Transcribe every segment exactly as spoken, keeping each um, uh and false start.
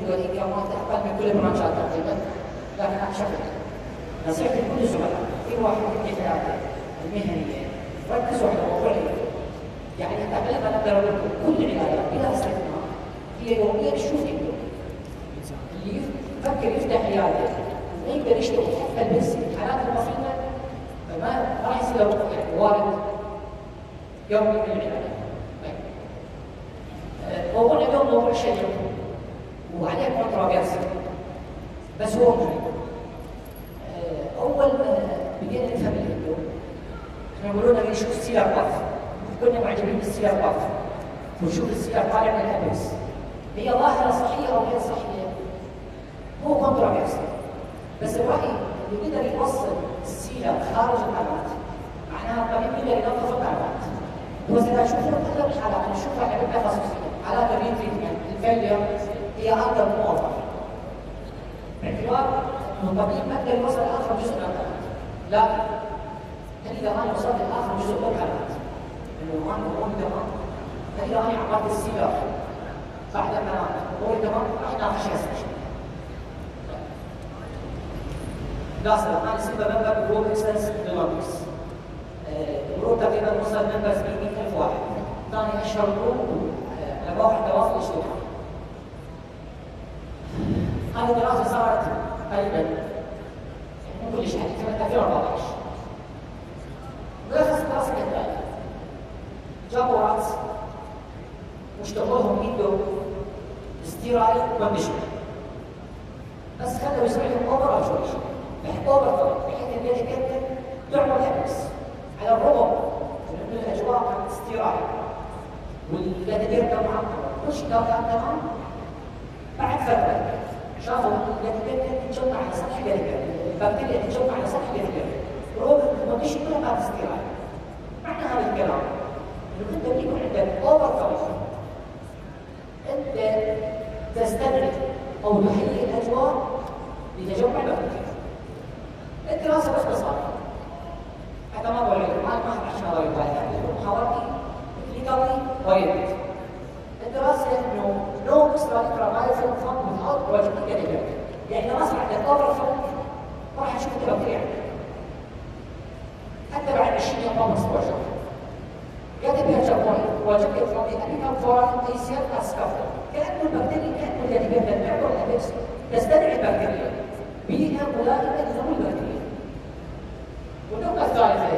وإن كانت أقل من كل البرانشات تقريبا، لكن أشكر نصيحتي لكل الزملاء في واحد في حياته المهنية ركزوا على موضوع يعني تقريبا أقدر أقول لكم كل العيادات بلا استثناء هي يوميا تشوف ابنه اللي يفكر يفتح عيادة ويقدر يشتغل حتى البنسي الحالات البسيطة فما راح يصير له يعني وارد يومي من العيادة. موضوع اليوم موضوع شيق وعليه كونتروفيرسي بس هو مهم. أول ما بدينا نفهم الهندو كانوا يقولون لنا نشوف السيلر باث، كنا معجبين بالسيلر باث ونشوف السيلر طالع من الأبس. هي ظاهرة صحية أو غير صحية؟ هو كونتروفيرسي بس الرأي اللي قدر يوصل السيلر خارج القناة معناها الطبيب يقدر ينظف القناة. بس إذا شوفوا أغلب الحالات نشوفها احنا بالتخصصية حالات الريتريتمنت الفيلير هي أقدر موظف باعتبار أنه الطبيب ما يقدر يوصل آخر جزء من القناة. لا هل إذا أنا وصلت لآخر جزء من القناة إنه أنا أموري تمام، هل إذا أنا عملت السيلر بعد القناة أموري تمام راح ناقش هسه. لازم أنا سبب ممبر جروب إكسبنس للماركس. جروب تقريبا وصل ممبرز مئة ألف واحد. ثاني أشهر جروب على مواقع التواصل الاجتماعي. هذه الدراسة صارت قريبا مو كلش حديثة من ألفين وأربعة عشر. ملخص الدراسة كالتالي: جابوا راس واشتغلوهم يدوا ستيرايد كونديشن بس خلوا يسوي لهم اوفر ابزوربشن بحيث اوفر بحيث الميديكال تعمل هبس على الرغم من الاجواء كانت ستيرايد والجدير كان معقد كل شيء كان تمام. بعد فتره شافوا الجدير تتجمع على سطح الجدير، البكتيريا تتجمع على سطح الجدير رغم الكونديشن كلها كانت ستيرايد. معنى هذا الكلام انه انت بيكون عندك اوفر كونديشن انت تستدرك او تهيئ الاجواء لتجمع البكتيريا. الدراسه بس بسيطه حتى ما بقول لكم انا ما احكي نظري بالي محاورتي كلينيكالي اورينتد. الدراسه انه نو اكسترا اكسترا بايوفيلم فوند without project كده يعني اذا ما صار عندك اوفر فوند ما راح تشوف البكتيريا حتى بعد عشرين يوم ما اكسبوجر. كاتب يرجع بوينت وجدت from the apical foreign A C L اسكافر كأنه البكتيريا كأنه الذي بين المعدة والأبس تستدعي البكتيريا بيئة ملائمة لنمو البكتيريا. والنقطة الثالثة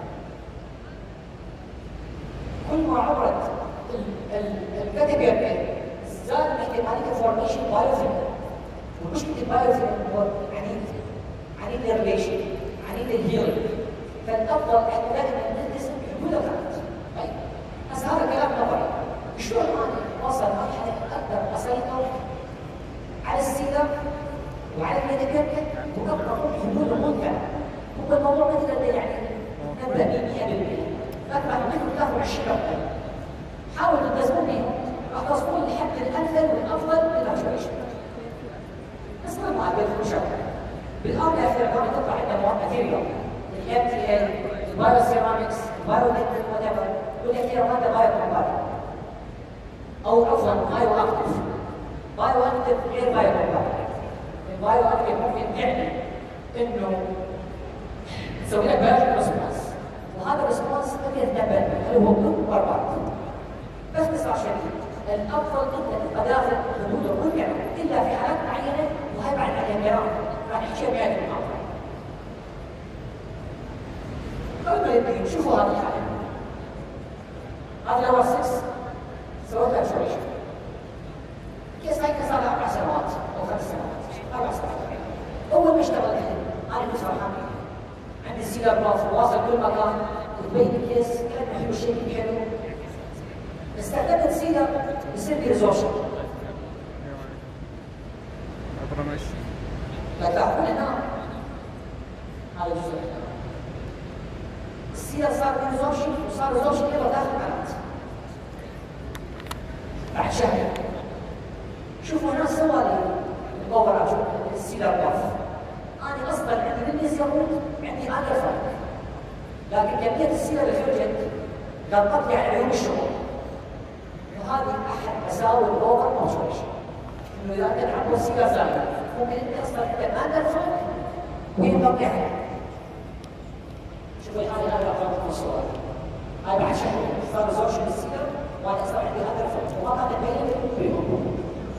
كل ما عبرت الكاتيجوري زاد احتمالية فورميشن بايوفيلم ومشكلة البايوفيلم هو عنيد عنيد الريليشن عنيد الهيلينج فالأفضل احنا دائما ندرس حدود الخط. طيب بس هذا كلام نظري شلون انا اوصل مرحله اقدر اسيطر على السيلر وعلى الميديكال واقدر اقول حدود ممتعه. هو الموضوع ما تقدر يعني نبدا به مئة بالمئة لكن منهم ثلاثة وعشرين نقطه حاولوا تلتزمون بهم راح تصلون للحد الامثل والافضل للابزوربشن. بس ما ما اقدر مشكله بالامر الاخير كمان تطلع عندنا مواد ماتيريال الام تي اي البايو سيراميكس البايو ديكتيف وات ايفر والاخير ماده بايو كومباتبل او عفوا بايو اكتف. بايو اكتف غير بايو كومباتبل. البايو اكتف ممكن يعني انه تسوي لك بيولوجيكال ريسبونس وهذا الريسبونس ما يتنبأ هل هو بلوك ولا بارت. بس باختصار شديد الافضل انك تبقى داخل حدود الممكنه الا في حالات معينه وهي بعد عليها كلام راح نحكيها بهذه المحاضره. قبل ما يبين شوفوا هذه الحاله هذا الاول ستة سويت ابزوربشن كيس هاي صار لها اربع سنوات او خمس سنوات اربع سنوات. اول ما اشتغلت انا كنت فرحان عندي السيلر باف واصل كل مكان وتبين الكيس كان حلو شيء حلو. استخدمت سيلر يصير لي ريزورشن. لا تعرفون هنا هذا الجزء هنا السيلر صار لي ريزورشن وصار ريزورشن يلا داخل القناه بعد شهر. شوفوا هنا سوى لي الاوفر ابزورب السيلر باف. انا اصلا عندي بالنسبه يسوون عندي اقل فرق لكن كميه السيلر اللي خرجت غطت لي على عيون الشغل. وهذه احد مساوئ الاوفر ابزوربشن انه اذا انت تعبر السيجار زايد ممكن انت اصلا انت ما تدفع وهي مقطعها. شوفوا هذه هذه الارقام الصور. هاي بعد شهر صار ريزورشن بالسيجار وانا صار عندي هذا الفرق وما كانت تبين كل يوم.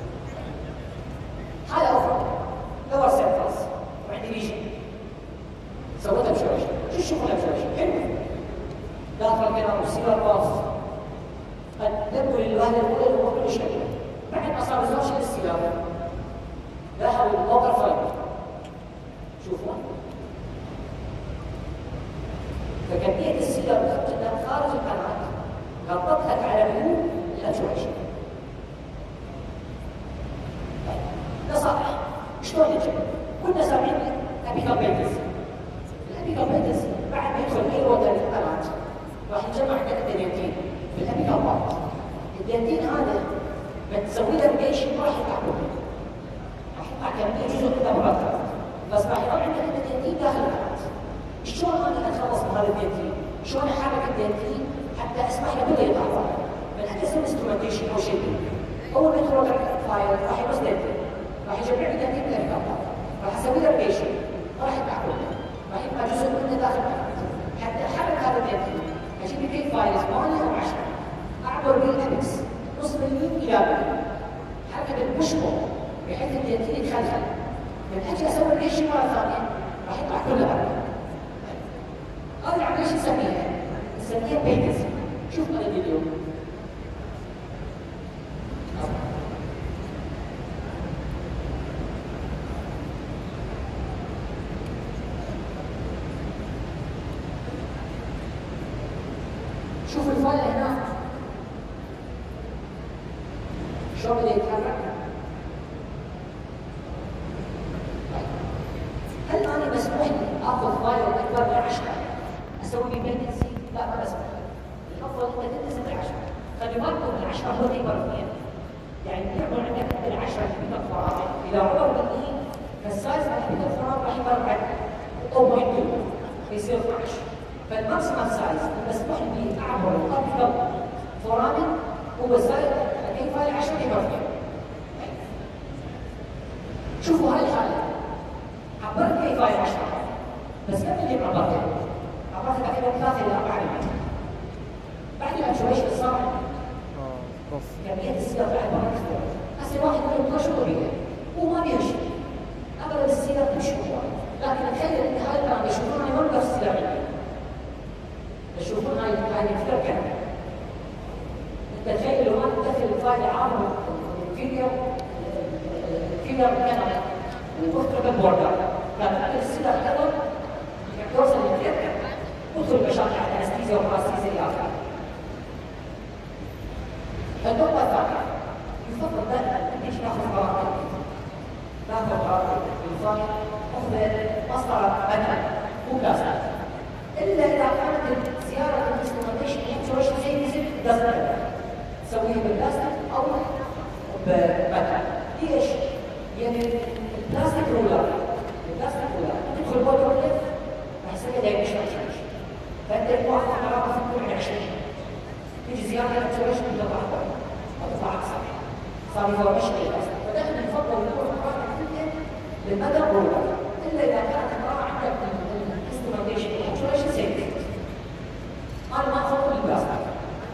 هذا افضل لور سيرفس وعندي ريجن سويتها بشويش. شو الشغل بشويش؟ حلو. لا فرق بين السيجار باص. نبدو للوهله الاولى هو كل شيء. بعد ما صار ريزورشن للسيجار ذهبوا للوتر فايب. شوفوا فكمية السيجار بتخرجها خارج القناة غطتها على بيوت الأشواش. ده صحيح. شلون يجي؟ كنا سامعين أبيكال بيتس. الأبيكال بيتس بعد ما يدخل أي وتر للقناة راح يجمع عندك الدنيتين في الأبيكال بارت. الدنتين هذا بتسوي له ريليشن ما راح يطلع كله. راح يطلع كمية جزء منه مرتب. بس راح يضل عندك الدنتين داخل القناة. شلون انا اتخلص من هذا الدنتين؟ شلون احرك الدنتين حتى اسمح له كله يطلع برا؟ من اسم انسترومنتيشن او شيء. اول ما يدخل فايل راح يبص دنتين. راح يجمع لي دنتين من الابيكال. راح اسوي له ريليشن. ما راح يطلع كله. راح يبقى جزء منه داخل القناة. حتى احرك هذا الدنتين اجيب لي كيك فايل ثمانية او عشرة. اعبر به الابكس نص مليون الى مليون. حركه بالمشبك بحيث الدنتين يتخلخل. من اجي اسوي ريليشن مره ثانيه راح يطلع كله برا. هذه العملية شو نسميها؟ نسميها بيتس. شوف هذا الفيديو. شوف الفايل هنا شلون بده يتحرك. هل انا مسموح لي اخذ فايل اكبر من عشرة اسوي بيه بيتنسي؟ لا ما بسمح. الافضل انت تلتزم بالعشرة. خلي بالكم العشرة هو اكبر اثنين. يعني يكون عندك العشرة في فراغ. اذا عبر بالاثنين فالسايز تحت الفراغ راح يكبر بعد صفر فاصلة اثنين فيصير اثني عشر. فالماكسيمم سايز المسموح به اعبر افضل فرامل هو سايز اي فايل عشرة اكبر اثنين. شوفوا هاي الحالة. عبرت اي فايل عشرة بس كم اللي عبرته؟ عبرت تقريبا ثلاثة إلى أربعة مليون. بعد الأكشويشن صار كمية السيارة بعد مرة كثيرة. هسه واحد يقول لك شو بيها؟ هو ما بيها شيء. أغلب السيارة تمشي شوي، لكن تخيل إن هاي الآن يشوفون هاي منظر السيارة. يشوفون هاي هاي الفرقة. أنت تخيل لو ما تدخل الفايل عامل الفيديو الفيديو كان وتخرج البوردر، كان هذا السيارة حلوة توصل للفرقة. ادخل مشاكل على انستيزيا وبراستيزيا الى اخره. النقطة الثانية يفضل دائما انك تاخذ قرار تاخذ قرار بالفايل اخذ مسطرة بدل مو بلاستيك. الا اذا كانت زيارة الانسترومنتيشن اكشويشن زي نزل دزنة تسويه بالبلاستيك او ببدل. ليش؟ يعني البلاستيك رولر البلاستيك رولر تدخل بوتر ليف راح يصير دايما شوي. فانت تروح على رقم كل عشرين تيجي زياده اكسلريشن تطلع اكبر او تطلع اكثر. صار يفور مش بس فدائما يفضل يكون قرارك انت بالمدى الرولر الا اذا كانت القرار عندك الانسترومنتيشن اكسلريشن زي انا ما افضل البلاستيك.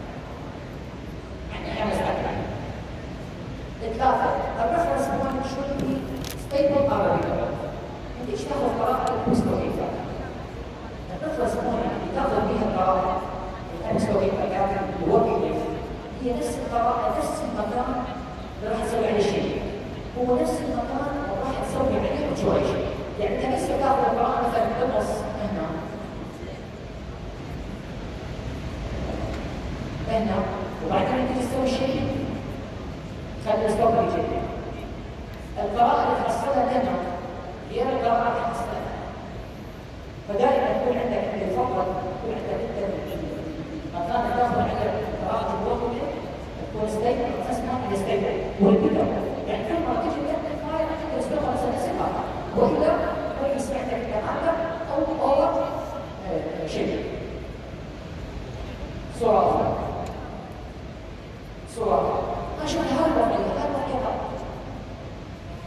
يعني احيانا استخدم ثلاثه الرفرنس بوينت شو هي ستيبل ارابيكا. انت ايش تاخذ قرار المستويفه الرفرنس بوينت تاخذ بها القرار الامستويفه كانت الوركينج هي نفس القرار نفس المكان اللي راح تسوي عليه شيء هو نفس المكان اللي راح تسوي عليه اكشويشن. يعني انت بس تاخذ القرار مثلا تقص هنا هنا وبعدين تيجي تسوي شيء خلي الستوب يجي القراءة اللي تحصلها هنا غير القراءة اللي تحصلها. فدائما يكون عندك انت يفضل يكون عندك انت مكان تاخذ على قراءة الوقت تكون ستيبل تسمع الستيبل والبدء. يعني كل ما تجي تعمل فايل انت تستوعب مثلا ثقة والا ممكن سمعتك كمادة او اوفر شيء. صورة صورة عشان هذا الوضع هذا الوضع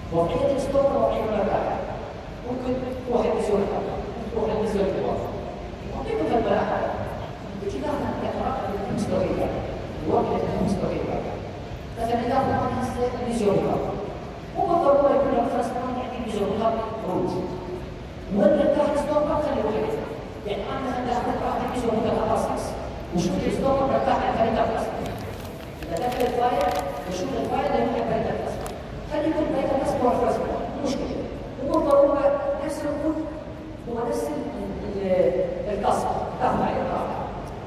وضعيه الستوب وضعيه مرتاحه. ممكن تروح الديسيون تروح الديسيون الواضح. ممكن مثل ملاحظه تجي تاخذ كثرات المستويات الوضعيه المستويات. مثلا اذا اخذنا هسه الديسيون مو بالضروره يكون الفرس يعني ديسيون روت. وين مرتاح الستوب خلي وحده. يعني انا مثلا اخذ راح الديسيون متخصص وشوف الستوب مرتاح على ثلاثة فلس. إذا دخل الفاير وشوف الفاير اللي هو ثلاثة فلس. خلي يكون ثلاثة فلس هو الفرس مو مشكلة. مو بالضرورة نفس الكود هو نفس القصر تاخذ عليه الراحة.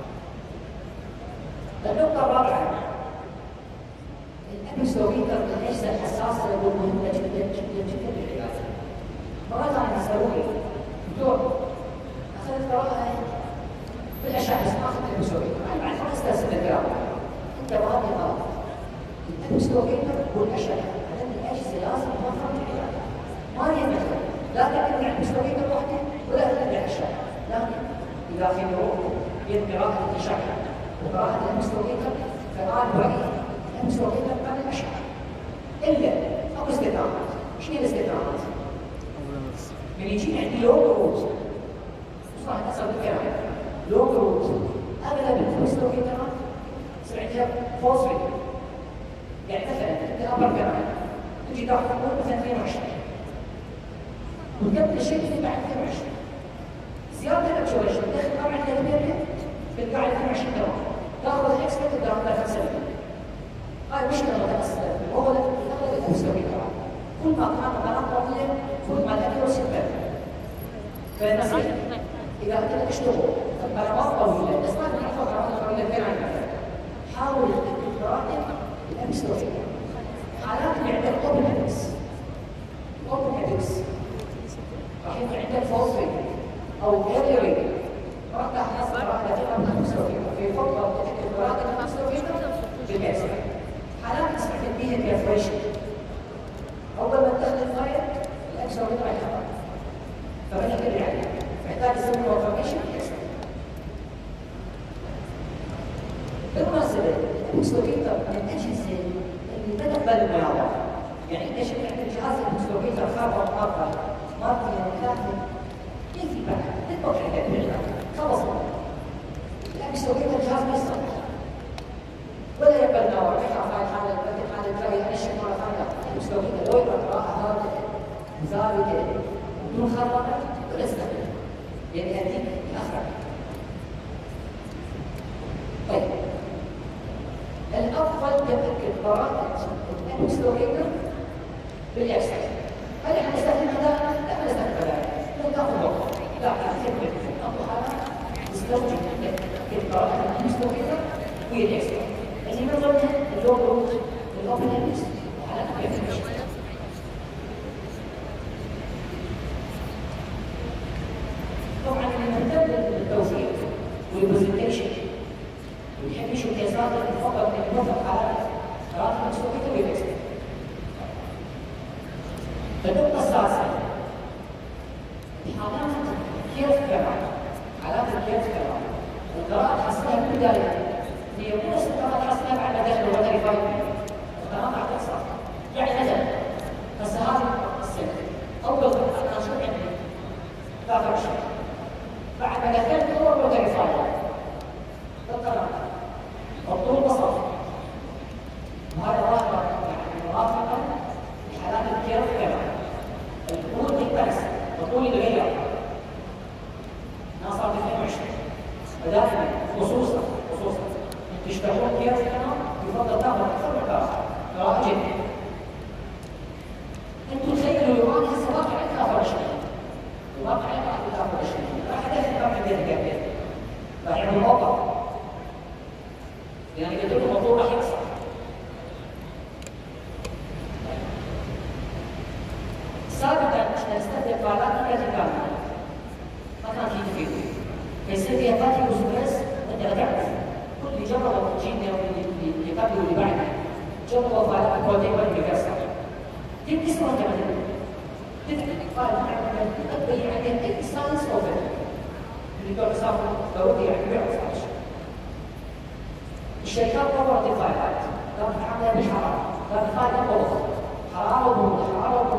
النقطة الرابعة الأبيسوميتر من الأجهزة الحساسة والمهمة جدا جدا جدا للعلاج. مرات أنا أسوي دكتور أخذت قراءة بالأشعة بس ما أخذت الأبيسوميتر. أنا بعد ما أستأذن الكلام. أنت وهذه غلط. الأبيسوميتر والأشعة هذه الأجهزة لازم توفر العلاج. ما هي مثلا لا تعتمد على الأبيسوميتر وحده ولا تعتمد على الأشعة. لكن إذا في ظروف بين قراءة الأشعة وقراءة الأبيسوميتر فأنا برأيي الأبيسوميتر عن الأشعة. إلا أكو استثناءات. شنو هي الاستثناءات؟ من يجي عندي لونج روت صح أصل بالكلام لونج روت أغلب الأبيسوميترات يصير عندها فوسفيت. يعني مثلا أنت أمر كمان تجي تاخذ مثلا اثنين وعشرين وتقبل شيء في بعد اثنين وعشرين زيادة الأكشويشن تدخل طبعا الأدوية تلقى على اثنين وعشرين دوام تاخذ اكسترا تقدر على خمسة وثلاثين. هاي مشكلة متأصلة وهو أغلب الأبيسوميترات كل ما كانت قناة طويلة كل ما الأكيورسي تبدأ. فنصيحة إذا أنت تشتغل قنوات طويلة بس ما تحفظ قنوات طويلة غير عن ذلك حاول تكتب قراءة الأبيسوميتر. حالات اللي عندك اوبن هيدكس اوبن هيدكس راح يكون عندك فوسفيت او كاليري راح تحصل راح تقرا الأبيسوميتر في فضل تكتب قراءة الأبيسوميتر بالكسر. حالات اسمها تنبيه البرفريشن اول ما تدخل الفاير الأبيسوميتر راح يحرك فبني كده يعني محتاج تسوي كونفرميشن بالكسر. بالمناسبة الأبيسوميتر من الأجهزة اللي ما تقبل الملاحظة. يعني انت شفت عندك جهاز الأبيسوميتر خارطة مقاطعة ماركة ثلاثة يكفي بعد تطبق عندك بالجهاز خلص. الأبيسوميتر جهاز ما يصلح ولا يقبل نوع يخاف على الحالة بدل حالة تلاقي أنشك مرة ثانية الأبيسوميتر لو يقرأ قراءة هادئة مزاوية بدون خرطة ولا استخدم يعني هذيك الأخرى. طيب الأفضل تتأكد قراءة الأبيسوميتر بالإكسل. هل احنا نستخدم هذا؟ لا ما نستخدم هذا. لا تاخذ وقت. لا تاخذ في أفضل حالة نستخدم تتأكد قراءة الأبيسوميتر والإكسل. اللي من ضمنها اللونج روت والأوبن هيدكس وحالات البرفريشن. طبعا المهتم بالتوثيق والبرزنتيشن ويحب يشوف كيسات يفضل ان يوفق على قراءة الأبيسوميتر والإكسل. النقطة السادسة حالات كيرف كمان حالات الكيرف كمان القراءة تحصلها بالبداية هي مو بس القراءة تحصلها بعد ما دخل الوتر فايل القراءة بعد أقصى. يعني مثلا هسه هذه السنة أول أنا شو عندي ثلاثة وعشرين بعد ما دخلت أول وتر فايل القراءة الطول بسيط وهذا ظاهرة يعني مرافقة لحالات الكيرف كمان. الطول يختلف الطول يتغير ما صار اثنين وعشرين ودائما خصوصا خصوصا تشتغلون كيرف كمان يفضل تاخذ اكثر من قراءة قراءة جدا. انتم تخيلوا اليوم هسه واقع عندك ثلاثة وعشرين الواقع عندك ثلاثة وعشرين راح ادخل بعد الدقيقة راح يعمل اوضح يعني قلت لكم الطول راح يقصر. سابقا احنا نستخدم قاعدات كاتيكال ما كان في تفكير فيصير فيها فاتي وسبريس وانت لا تعرف. كل اللي جربوا جينا واللي قبل واللي بعد جربوا قاعدات كوتيبل بالكسر كيف تسمع انت مثلا تدرك قاعده تبين عليها اي ساينس او فيلم اللي دول يسافروا ضروري يعني بيعرف هذا الشركات طورت الفايلات كانت تعملها بالحراره كانت الفايل ضغط حراره وبرود حراره وبرود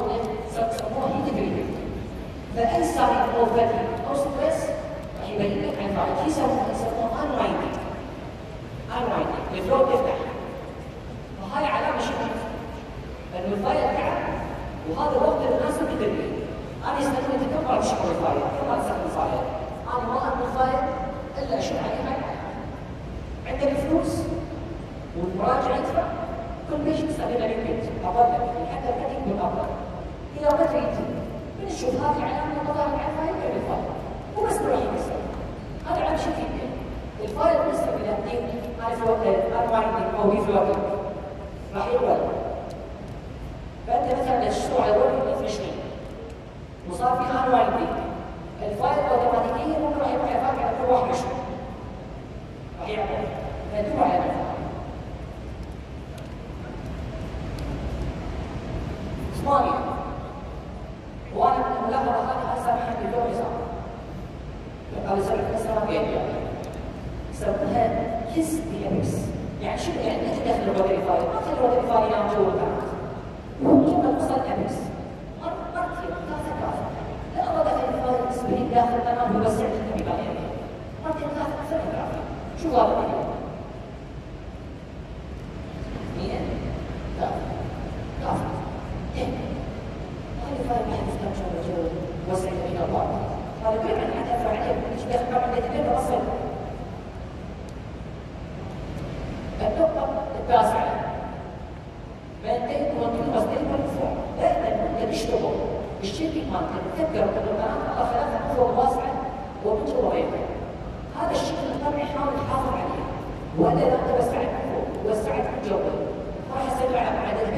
فاي ساين او فتي او ستريس راح يبين لك عن فايل يسموه يسموه انوايندنج. انوايندنج الفلو تفتح، فهاي علامه شنو؟ لانه الفايل تعب وهذا الوقت المناسب للتدريب. انا استخدم تكبر بشكل الفايل، كما استخدم الفايل، انا ما اكل الفايل الا اشوف عليه هاي العلامه. عندك فلوس والمراجع يدفع، كل بيش تستخدمها للبيت افضل حتى الكتب يكون افضل. اذا ما تريد بنشوف هذه العلامه المظاهر على الفايل غير الفايل وبس نروح نكسر. هذا على شكل الفايل بالنسبه للتقديم انا في وقت انوايندنج او ريفلوتنج راح يقبل. فانت مثلا تشتغل على الورق اثنين وصار في انوايندنج، الفايل اوتوماتيكيا ممكن راح يروح يفرق على كل واحد وعشرين راح يعمل ندور على الفايل. ثمانية وانا ملاحظه هذه سامحه باللون صار قال سامح مثلا غير يعني يسمونها كيس ديابكس. يعني شو يعني انت داخل الرودري فايل ما تخلي الرودري فايل ينام جوا البنات لما توصل الابكس مرتين ثلاثة كافة لا أبغى داخل الفايل اسمه داخل تمام يوسع الكتاب عليه مرتين ثلاثة أكثر من كافة. شو هذا الفيديو؟ مين؟ كافة كافة اثنين هذا الفايل ما حد يفتح شغله جو وسع الكتاب الله هذا كل من حتى أثر عليه مش داخل كم عندك كتاب أصلا. النقطة التاسعة maintain continuous delivery form. دائما انت تشتغل الشركه مالتك تذكر ان القناه الله خلقها افضل واسعه وبتجربه غيرها. هذا الشكل الطبيعي حاول تحافظ عليه والا لا انت وسعت فوق وسعت الجوده راح يصير على عدد